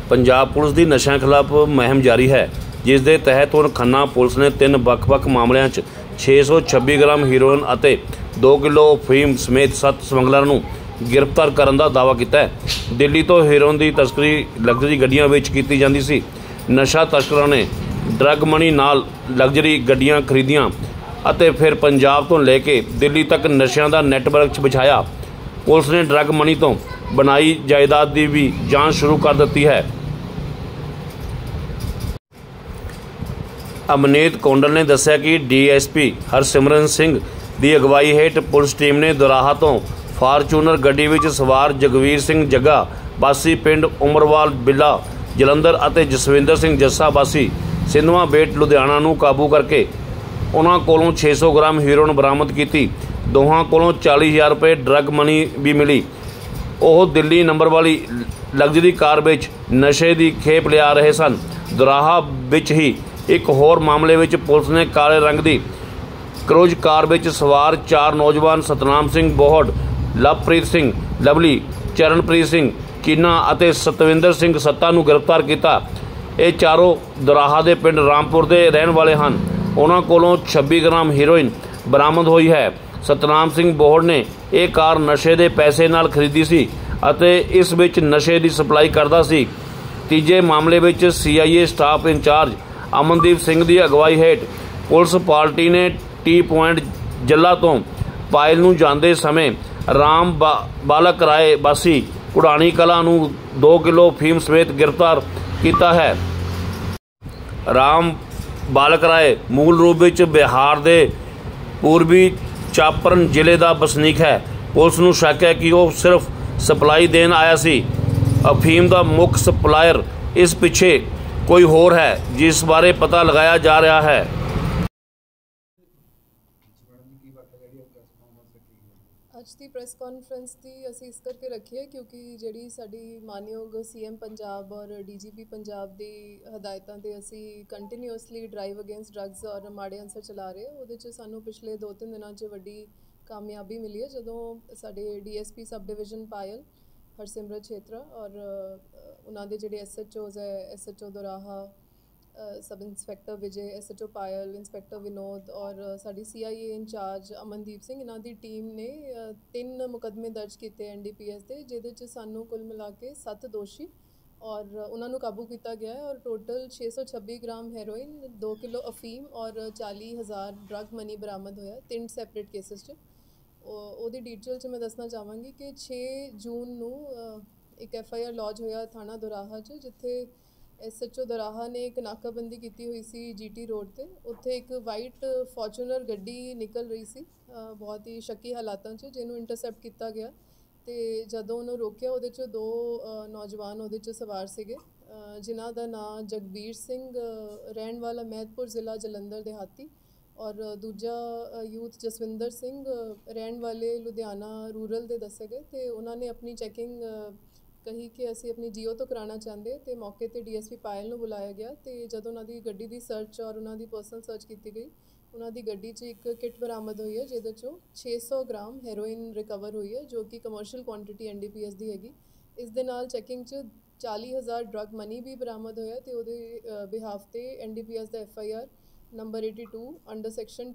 Punjab police की नशा खिलाफ मुहिम जारी है, जिस दे तहत हुण खन्ना पुलिस ने 3 ਵੱਖ-ਵੱਖ मामलों 626 ग्राम हीरोइन और 2 किलो अफीम समेत 7 समगलर नूं गिरफ्तार करने का दावा किया है। दिल्ली तो हीरोइन की तस्करी लग्जरी गड्डियां विच कीती जांदी सी। नशा तस्करां ने ड्रग मनी नाल लग्जरी गड्डियां खरीदियां ਅਤੇ फिर पंजाब तो लेके दिल्ली तक नशिਆਂ का नैटवर्क बिछाया। पुलिस ने ड्रग मनी तो बनाई जायदाद की भी जांच शुरू कर दी है। अमनीत कौंडल ने दस्सिया कि DSP हरसिमरन सिंह की अगवाई हेठ पुलिस टीम ने दोराहा तो फारचूनर गड्डी विच सवार जगवीर सिंह जग्गा वासी पिंड उमरवाल बिला जलंधर और जसविंदर सिंह जस्सा वासी सिंधवा बेट लुधियाना नूं काबू करके उन्होंने कोलों 600 ग्राम हीरोइन बरामद की। दोहां कोलों 40,000 रुपये ड्रग मनी भी मिली। वह दिल्ली नंबर वाली लग्जरी कार विच नशे की खेप लिया रहे सन। दोराहा विच ही एक होर मामले विच पुलिस ने काले रंग की क्रूज कार विच सवार 4 नौजवान सतनाम सिंह बोहड़, लवप्रीत सिंह लवली, चरणप्रीत सिंह कीना और सतविंदर सिंह सत्ता नूं गिरफ्तार किया। ये चारों दोराहा के पिंड रामपुर के रहने वाले हैं। उन्होंने कोलों 26 ग्राम हीरोइन बरामद हुई है। सतनाम सिंह बोहड़ ने यह कार नशे के पैसे नाल खरीदी सी अते इस विच नशे की सप्लाई करता सी। तीजे मामले विच CIA staff incharge Amandeep Singh की अगवाई हेठ पुलिस पार्टी ने टी पॉइंट जला तो पायल नूं जांदे समय राम बालक राय वासी कुड़ानी कला नूं 2 किलो अफीम समेत गिरफ्तार किया है। राम बालक राय मूल रूप में बिहार के पूर्वी चापरन जिले का वसनीक है। पुलिस नूं शक है कि वह सिर्फ सप्लाई देन आया सी। अफीम का मुख्य सप्लायर इस पिछे कोई होर है, जिस बारे पता लगाया जा रहा है। ਅੱਜ ਦੀ ਪ੍ਰੈਸ ਕਾਨਫਰੰਸ ਦੀ ਅਸੀਂ ਇਸ ਕਰਕੇ ਰੱਖੀ ਹੈ ਕਿਉਂਕਿ ਜਿਹੜੀ ਸਾਡੀ ਮਾਨਯੋਗ CM ਪੰਜਾਬ ਔਰ DGP ਪੰਜਾਬ ਦੀ ਹਦਾਇਤਾਂ ਤੇ ਅਸੀਂ ਕੰਟੀਨਿਊਸਲੀ ਡਰਾਈਵ ਅਗੇਂਸਟ ਡਰੱਗਸ ਔਰ ਮਾੜੇ ਅਨਸਰ ਚਲਾ ਰਹੇ ਉਹਦੇ 'ਚ ਸਾਨੂੰ ਪਿਛਲੇ 2-3 ਦਿਨਾਂ 'ਚ ਵੱਡੀ ਕਾਮਯਾਬੀ ਮਿਲੀ ਹੈ ਜਦੋਂ ਸਾਡੇ DSP sub division Payal Harsimrat Chhetra ਔਰ ਉਹਨਾਂ ਦੇ ਜਿਹੜੇ SHOs ਹੈ SHO Doraha sub inspector Vijay SHO Payal inspector Vinod और साड़ी CIA इंचार्ज अमनदीप सिंह इन्हों की टीम ने 3 मुकदमे दर्ज किए NDPS के जिहदे सानू कुल मिला के 7 दोषी और उन्होंने काबू किया गया है और टोटल 626 ग्राम हैरोइन 2 किलो अफीम और 40,000 ड्रग मनी बरामद होया 3 सैपरेट केसिस ਉਹਦੀ डिटेल च मैं दसना चाहवागी कि 6 जून नू एक FIR लॉज होया थाना दोराहा च जिथे SHO दोराहा ने एक नाकाबंदी की हुई सी GT रोड ते उत्थे एक वाइट फॉर्चूनर गड्डी निकल रही सी बहुत ही शक्की हालातों च जिन्होंने इंटरसैप्ट किया गया तो जदों उन्होंने रोकया उहदे च 2 नौजवान उहदे च सवार सीगे जिन्हां दा नाम जगबीर सिंह रहण वाला महतपुर ज़िला जलंधर देहाती और दूजा यूथ जसविंदर सिंह रहण वाले लुधियाना रूरल दे दसे गए तो उन्होंने अपनी चैकिंग कही कि असी अपनी जियो तो कराना चाहते तो मौके पर DSP पायल नूं बुलाया गया तो जब उन्होंने गड्डी की सर्च और उन्होंने पर्सनल सर्च की गई उन्होंने गड्डी च एक किट बरामद हुई है जिहदे चों 600 ग्राम हैरोइन रिकवर हुई है जो कि कमर्शियल क्वांटिटी NDPS की हैगी। इस दे नाल चैकिंग च 40,000 ड्रग मनी भी बरामद होया तो उहदे बिहाफ ते NDPS का FIR number 82 under section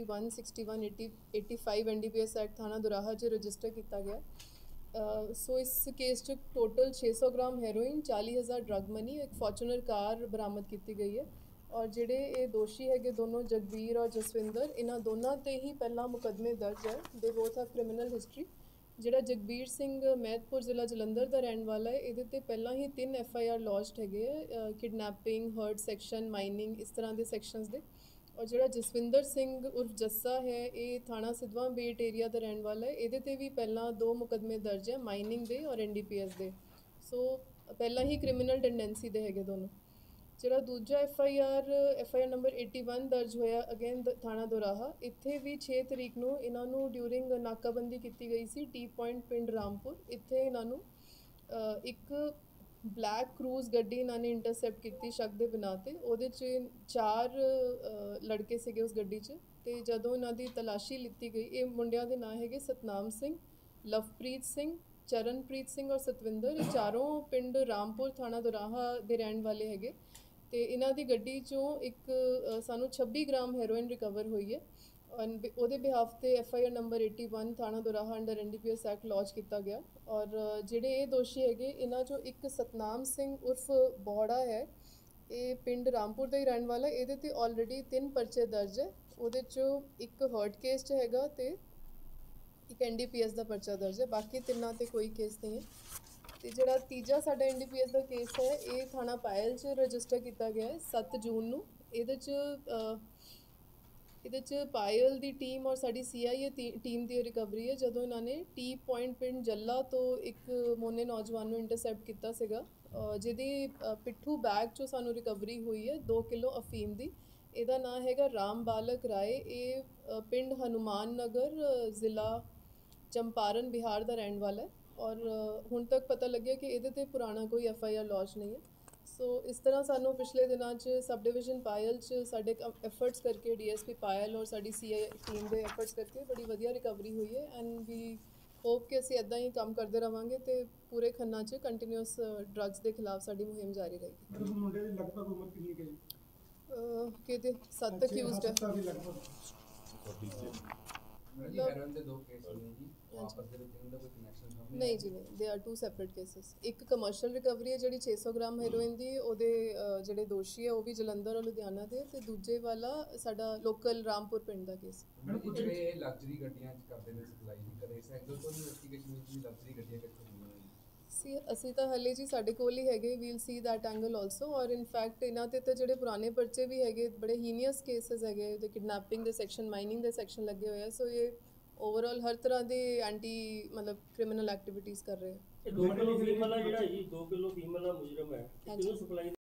2161 NDPS act थाना दोराहा च रजिस्टर किया गया। सो इस केस च total 600 gram heroin 40,000 drug money एक फॉर्चूनर कार बरामद की गई है और जिहड़े ये दोषी है दोनों जगबीर और जसविंदर इन्हां दोनों ते ही पहला मुकदमे दर्ज है। They both have criminal history. जिहड़ा जगबीर सिंह महतपुर ज़िला जलंधर का रहने वाला है ये तो पहला ही 3 FIR लॉज्ड है किडनैपिंग हर्ट सैक्शन माइनिंग इस तरह के सैक्शनस दे और जिहड़ा जसविंदर सिंह उर्फ जस्सा है ये थाना सिद्धवा बेट एरिया का रहने वाला है ये भी पहला 2 मुकदमे दर्ज है माइनिंग दे और NDPS दे। सो पहला ही क्रिमिनल टेंडेंसी दे है दोनों। जिहड़ा दूजा FIR नंबर 81 दर्ज होया अगेन थाना दोराहा इत्थे भी 6 तरीक नूं इन्हां नूं ड्यूरिंग नाकाबंदी की गई सी टी पॉइंट पिंड रामपुर इत्थे इन्हां नूं एक ब्लैक क्रूज गड्डी इन्होंने इंटरसैप्ट की शक के बिना ते उहदे च 4 लड़के सीगे उस गड्डी च ते जदों इन्हां दी तलाशी लिती गई ये मुंडियां दे नाम है सतनाम सिंह लवप्रीत सिंह ਚਰਨਪ੍ਰੀਤ ਸਿੰਘ ਔਰ ਸਤਵਿੰਦਰ, ਇਹ ਚਾरों ਪਿੰਡ ਰਾਮਪੁਰ ਥਾਣਾ ਦੋਰਾਹਾ ਦੇ ਰਹਿਣ ਵਾਲੇ ਹੈਗੇ ਤੇ ਇਹਨਾਂ ਦੀ ਗੱਡੀ ਚੋਂ ਇੱਕ ਸਾਨੂੰ 26 ਗ੍ਰਾਮ ਹੈਰੋਇਨ ਰਿਕਵਰ ਹੋਈ ਹੈ। ਉਹਦੇ ਬਿਹਾਫ ਤੇ FIR ਨੰਬਰ 81 ਥਾਣਾ Doraha under NDPS act launch ਕੀਤਾ ਗਿਆ। ਔਰ ਜਿਹੜੇ ਇਹ ਦੋਸ਼ੀ ਹੈਗੇ ਇਹਨਾਂ ਚੋਂ ਇੱਕ ਸਤਨਾਮ ਸਿੰਘ ਉਰਫ ਬੋੜਾ ਹੈ, ਇਹ ਪਿੰਡ ਰਾਮਪੁਰ ਦਾ ਹੀ ਰਹਿਣ ਵਾਲਾ। ਇਹਦੇ ਤੇ ਆਲਰੇਡੀ 3 ਪਰਚੇ ਦਰਜ ਹੈ, ਉਹਦੇ ਚੋਂ ਇੱਕ ਹਰਟ ਕੇਸ 'ਚ ਹੈਗਾ ਤੇ ਇੱਕ NDPS ਦਾ ਪਰਚਾ ਦਰਜ ਹੈ, ਬਾਕੀ ਤਿੰਨਾਂ ਤੇ ਕੋਈ ਕੇਸ ਨਹੀਂ ਹੈ। ਤੇ ਜਿਹੜਾ ਤੀਜਾ ਸਾਡਾ NDPS ਦਾ ਕੇਸ ਹੈ ਇਹ ਥਾਣਾ ਪਾਇਲ 'ਚ ਰਜਿਸਟਰ ਕੀਤਾ ਗਿਆ ਹੈ 7 ਜੂਨ ਨੂੰ। ਇਹਦੇ 'ਚ ਪਾਇਲ ਦੀ ਟੀਮ ਔਰ ਸਾਡੀ CIA ਟੀਮ ਦੀ ਰਿਕਵਰੀ ਹੈ, ਜਦੋਂ ਇਹਨਾਂ ਨੇ ਟੀ ਪੁਆਇੰਟ ਪਿੰਡ ਜੱਲਾ ਤੋਂ ਇੱਕ ਮੋਨੇ ਨੌਜਵਾਨ ਨੂੰ ਇੰਟਰਸੈਪਟ ਕੀਤਾ ਸੀਗਾ, ਜਿਹਦੀ ਪਿੱਠੂ ਬੈਗ 'ਚੋਂ ਸਾਨੂੰ ਰਿਕਵਰੀ ਹੋਈ ਹੈ 2 ਕਿਲੋ ਅਫੀਮ ਦੀ। ਇਹਦਾ ਨਾਂ ਹੈਗਾ ਰਾਮ ਬਾਲਕ ਰਾਏ, ਇਹ ਪਿੰਡ ਹਨੂਮਾਨ ਨਗਰ ਜ਼ਿਲ੍ਹਾ ਚੰਪਾਰਨ ਬਿਹਾਰ ਦਾ ਰਹਿਣ ਵਾਲਾ ਹੈ। ਔਰ ਹੁਣ ਤੱਕ ਪਤਾ ਲੱਗਿਆ ਕਿ ਇਹਦੇ ਤੇ ਪੁਰਾਣਾ ਕੋਈ FIR ਲੌਂਚ ਨਹੀਂ ਹੈ। ਸੋ ਇਸ ਤਰ੍ਹਾਂ ਸਾਨੂੰ ਪਿਛਲੇ ਦਿਨਾਂ 'ਚ ਸਬ ਡਿਵੀਜ਼ਨ ਪਾਇਲ 'ਚ ਸਾਡੇ ਐਫਰਟਸ ਕਰਕੇ DSP ਪਾਇਲ ਔਰ ਸਾਡੀ CIA ਟੀਮ ਦੇ ਐਫਰਟਸ ਕਰਕੇ ਬੜੀ ਵਧੀਆ ਰਿਕਵਰੀ ਹੋਈ ਹੈ। ਐਂਡ ਵੀ ਹੋਪ ਕਿ ਅਸੀਂ ਇੱਦਾਂ ਹੀ ਕੰਮ ਕਰਦੇ ਰਵਾਂਗੇ ਤੇ ਪੂਰੇ ਖੰਨਾ 'ਚ ਕੰਟੀਨਿਊਸ ਡਰੱਗਸ ਦੇ ਖਿਲਾਫ ਸਾਡੀ ਮੁਹਿੰਮ ਜਾਰੀ ਰਹੇਗੀ। ਮੁੰਡੇ ਦੀ ਲਗਭਗ ਉਮਰ ਕਿੰਨੀ ਹੈ? ਕਿਤੇ 7 ਅਕਿਊਜ਼ਡ ਹੈ। ਨਹੀਂ ਜੀ, ਨਹੀਂ, ਦੇ ਆਰ 2 ਸੈਪਰੇਟ ਕੇਸਿਸ। ਇੱਕ ਕਮਰਸ਼ੀਅਲ ਰਿਕਵਰੀ ਹੈ ਜਿਹੜੀ 600 ਗ੍ਰਾਮ ਹੈਰੋਇਨ ਦੀ, ਉਹਦੇ ਜਿਹੜੇ ਦੋਸ਼ੀ ਹੈ ਉਹ ਵੀ ਜਲੰਧਰ ਔਰ ਲੁਧਿਆਣਾ ਦੇ, ਤੇ ਦੂਜੇ ਵਾਲਾ ਸਾਡਾ ਲੋਕਲ ਰਾਮਪੁਰ ਪਿੰਡ ਦਾ ਕੇਸ। ਜਿਹੜੇ ਲਗਜ਼ਰੀ ਗੱਡੀਆਂ ਚ ਕਰਦੇ ਨੇ ਸਪਲਾਈ ਕਰੇ ਸੈਂਗਲ ਤੋਂ ਇਨਵੈਸਟੀਗੇਸ਼ਨ ਵਿੱਚ ਲਗਜ਼ਰੀ ਗੱਡੀਆਂ ਕਿੱਥੋਂ ਹੁੰਦੀਆਂ ਨੇ? ਅਸੀਂ ਤਾਂ ਹਲੇ ਜੀ ਸਾਡੇ ਕੋਲ ਹੀ ਹੈਗੇ, we'll see that angle also. ਔਰ ਇਨਫੈਕਟ ਇਹਨਾਂ ਤੇ ਤਾਂ ਜਿਹੜੇ ਪੁਰਾਣੇ ਪਰਚੇ ਵੀ ਹੈਗੇ, ਬੜੇ ਹੀਨੀਅਸ ਕੇਸਿਸ ਹੈਗੇ, ਉਹਦੇ ਕਿਡਨੈਪਿੰਗ ਦੇ ਸੈਕਸ਼ਨ, ਮਾਈਨਿੰਗ ਦੇ ਸੈਕਸ਼ਨ ਲੱਗੇ ਹੋਏ ਆ। ਸੋ ਇਹ ਓਵਰਆਲ ਹਰ ਤਰ੍ਹਾਂ ਦੇ ਐਂਟੀ ਮਤਲਬ ਕ੍ਰਿਮੀਨਲ ਐਕਟੀਵਿਟੀਜ਼ ਕਰ ਰਹੇ ਆ। 2 ਕਿਲੋ ਫੀਮ ਵਾਲਾ ਜਿਹੜਾ ਜੀ 2 ਕਿਲੋ ਫੀਮ ਵਾਲਾ ਮੁਜਰਮ ਹੈ, ਕਿਹਨੂੰ ਸਪਲਾਈ